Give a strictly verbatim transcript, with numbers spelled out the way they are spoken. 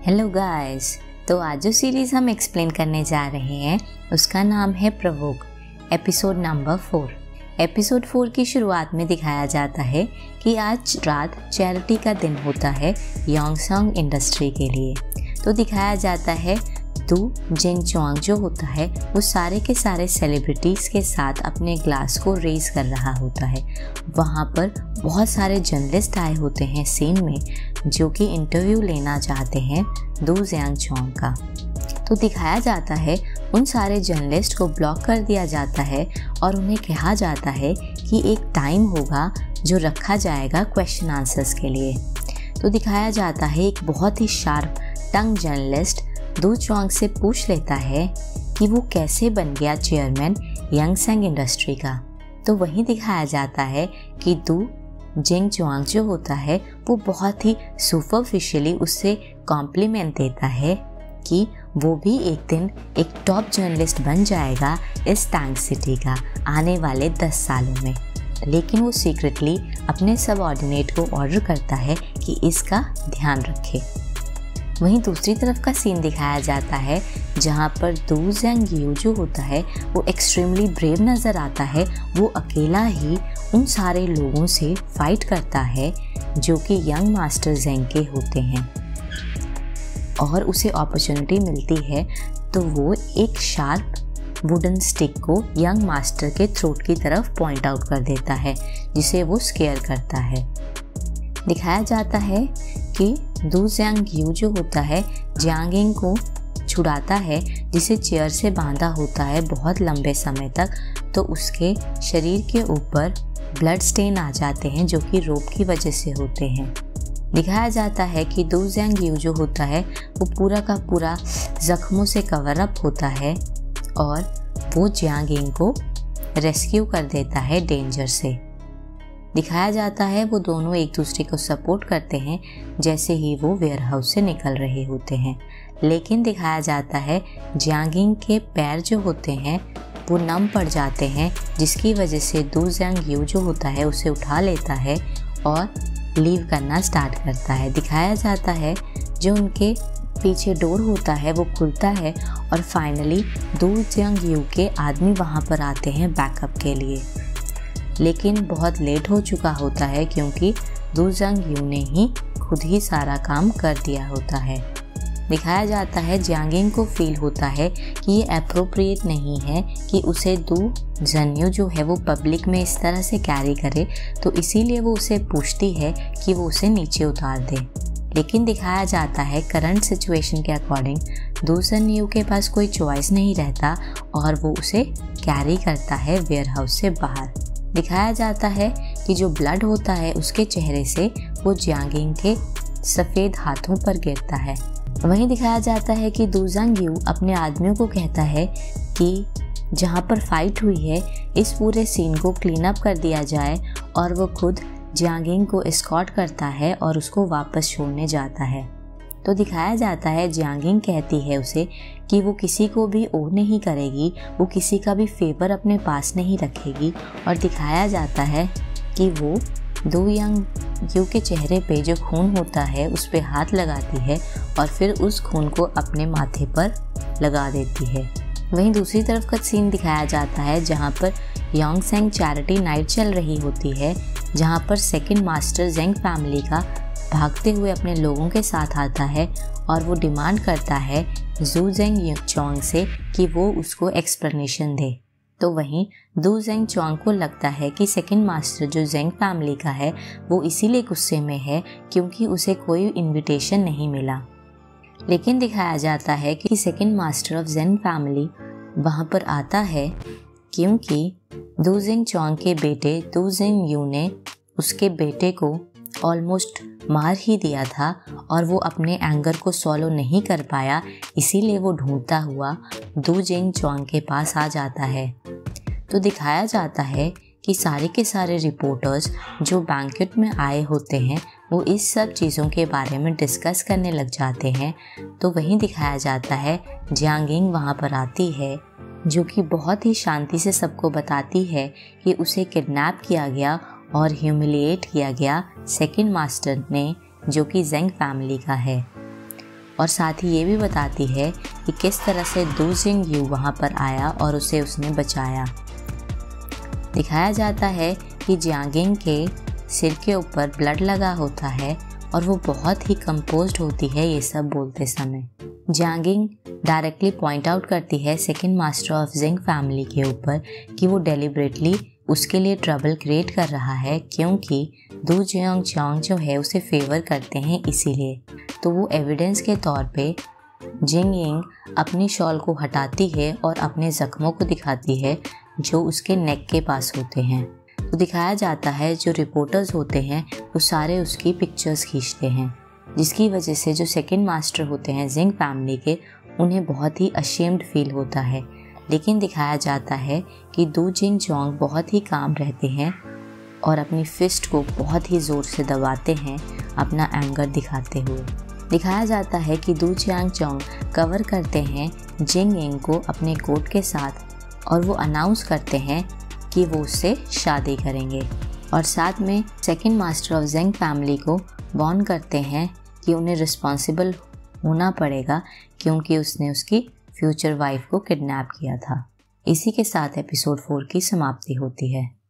Hello guys, तो आज जो सीरीज़ हम एक्सप्लेन करने जा रहे हैं उसका नाम है Provoke, episode number four. Episode four की शुरुआत में दिखाया जाता है कि आज रात चैरिटी का दिन होता है योंगसंग इंडस्ट्री के लिए। तो दिखाया जाता है दू जिंग चुआंग जो होता है वो सारे के सारे सेलिब्रिटीज़ के साथ अपने ग्लास को रेज कर रहा होता है। वहाँ पर बहुत सारे जर्नलिस्ट आए होते हैं सीन में जो कि इंटरव्यू लेना चाहते हैं दू जिंग चुआंग का। तो दिखाया जाता है उन सारे जर्नलिस्ट को ब्लॉक कर दिया जाता है और उन्हें कहा जाता है कि एक टाइम होगा जो रखा जाएगा क्वेश्चन आंसर्स के लिए। तो दिखाया जाता है एक बहुत ही sharp tongue journalist Du Chuang से पूछ लेता है कि वो कैसे बन गया चेयरमैन योंगसंग इंडस्ट्री का। तो वहीं दिखाया जाता है कि दू जिंग चुआंग जो होता है वो बहुत ही सुपरफिशियली उससे कॉम्प्लीमेंट देता है कि वो भी एक दिन एक टॉप जर्नलिस्ट बन जाएगा इस टैंग सिटी का आने वाले दस सालों में। लेकिन वो सीक्रेटली अपने सबऑर्डिनेट को ऑर्डर करता है कि इसका ध्यान रखे। वहीं दूसरी तरफ का सीन दिखाया जाता है जहाँ पर दू जिंग यू जो होता है वो एक्सट्रीमली ब्रेव नज़र आता है। वो अकेला ही उन सारे लोगों से फाइट करता है जो कि यंग मास्टर जिंग के होते हैं और उसे अपॉर्चुनिटी मिलती है तो वो एक शार्प वुडन स्टिक को यंग मास्टर के थ्रोट की तरफ पॉइंट आउट कर देता है जिसे वो स्केयर करता है। दिखाया जाता है कि दू जिंग यू जो होता है जियांगिंग को छुड़ाता है जिसे चेयर से बांधा होता है बहुत लंबे समय तक। तो उसके शरीर के ऊपर ब्लड स्टेन आ जाते हैं जो कि रोप की वजह से होते हैं। दिखाया जाता है कि दू जिंग यू जो होता है वो पूरा का पूरा जख्मों से कवर अप होता है और वो जियांगिंग को रेस्क्यू कर देता है डेंजर से। दिखाया जाता है वो दोनों एक दूसरे को सपोर्ट करते हैं जैसे ही वो वेयरहाउस से निकल रहे होते हैं। लेकिन दिखाया जाता है जियांगिंग के पैर जो होते हैं वो नम पड़ जाते हैं जिसकी वजह से दू जिंग यू जो होता है उसे उठा लेता है और लीव करना स्टार्ट करता है। दिखाया जाता है जो उनके पीछे डोर होता है वो खुलता है और फाइनली दू जिंग यू के आदमी वहाँ पर आते हैं बैकअप के लिए। लेकिन बहुत लेट हो चुका होता है क्योंकि दू जिंग यू ने ही खुद ही सारा काम कर दिया होता है। दिखाया जाता है जियांगिंग को फील होता है कि ये अप्रोप्रिएट नहीं है कि उसे दू जिंग यू जो है वो पब्लिक में इस तरह से कैरी करे, तो इसीलिए वो उसे पूछती है कि वो उसे नीचे उतार दे। लेकिन दिखाया जाता है करंट सिचुएशन के अकॉर्डिंग दू जिंग यू के पास कोई चॉइस नहीं रहता और वो उसे कैरी करता है वेयरहाउस से बाहर। दिखाया जाता है कि जो ब्लड होता है उसके चेहरे से वो जियांगिंग के सफ़ेद हाथों पर गिरता है। वहीं दिखाया जाता है कि दू जिंग यू अपने आदमियों को कहता है कि जहाँ पर फाइट हुई है इस पूरे सीन को क्लीन अप कर दिया जाए और वो खुद जियांगिंग को एस्कॉर्ट करता है और उसको वापस छोड़ने जाता है। तो दिखाया जाता है जियांगिंग कहती है उसे कि वो किसी को भी ओ नहीं करेगी, वो किसी का भी फेवर अपने पास नहीं रखेगी। और दिखाया जाता है कि वो दू जिंग यू के चेहरे पे जो खून होता है उस पे हाथ लगाती है और फिर उस खून को अपने माथे पर लगा देती है। वहीं दूसरी तरफ का सीन दिखाया जाता है जहाँ पर योंगसंग चैरिटी नाइट चल रही होती है, जहाँ पर सेकंड मास्टर जिंग फैमिली का भागते हुए अपने लोगों के साथ आता है और वो डिमांड करता है दू जिंग चुआंग से कि वो उसको एक्सप्लेनेशन दे। तो वहीं दू जिंग चुआंग को लगता है कि सेकंड मास्टर जो जिंग फैमिली का है वो इसीलिए गुस्से में है क्योंकि उसे कोई इनविटेशन नहीं मिला। लेकिन दिखाया जाता है कि second master of Jing family वहाँ पर आता है क्योंकि दू जिंग चुआंग के बेटे दू जिंग यू ने उसके बेटे को ऑलमोस्ट मार ही दिया था और वो अपने एंगर को सॉल्व नहीं कर पाया, इसीलिए वो ढूंढता हुआ दू जिंग चुआंग के पास आ जाता है। तो दिखाया जाता है कि सारे के सारे रिपोर्टर्स जो बैंकेट में आए होते हैं वो इस सब चीज़ों के बारे में डिस्कस करने लग जाते हैं। तो वहीं दिखाया जाता है जियांगिंग वहाँ पर आती है जो कि बहुत ही शांति से सबको बताती है कि उसे किडनैप किया गया और ह्यूमिलिएट किया गया सेकंड मास्टर ने जो कि जिंग फैमिली का है। और साथ ही ये भी बताती है कि किस तरह से दू जिंगयू वहाँ पर आया और उसे उसने बचाया। दिखाया जाता है कि जियांगिंग के सिर के ऊपर ब्लड लगा होता है और वो बहुत ही कंपोज्ड होती है ये सब बोलते समय। जियांगिंग डायरेक्टली पॉइंट आउट करती है second master of Jing family के ऊपर कि वो डेलिबरेटली उसके लिए ट्रबल क्रिएट कर रहा है, क्योंकि दू जियांग चांग जो है उसे फेवर करते हैं इसीलिए। तो वो एविडेंस के तौर पे जिंगयिंग अपनी शॉल को हटाती है और अपने ज़ख्मों को दिखाती है जो उसके नेक के पास होते हैं। तो दिखाया जाता है जो रिपोर्टर्स होते हैं वो सारे उसकी पिक्चर्स खींचते हैं, जिसकी वजह से जो सेकंड मास्टर होते हैं जिंग फैमिली के उन्हें बहुत ही अशेम्ड फील होता है। लेकिन दिखाया जाता है कि दू जिंग चोंग बहुत ही काम रहते हैं और अपनी फिस्ट को बहुत ही ज़ोर से दबाते हैं अपना एंगर दिखाते हुए। दिखाया जाता है कि दू जियांग चोंग कवर करते हैं जिंगयिंग को अपने कोट के साथ और वो अनाउंस करते हैं कि वो उससे शादी करेंगे, और साथ में second master of Jing family को वार्न करते हैं कि उन्हें रिस्पॉन्सिबल होना पड़ेगा क्योंकि उसने उसकी फ्यूचर वाइफ को किडनैप किया था। इसी के साथ एपिसोड फोर की समाप्ति होती है।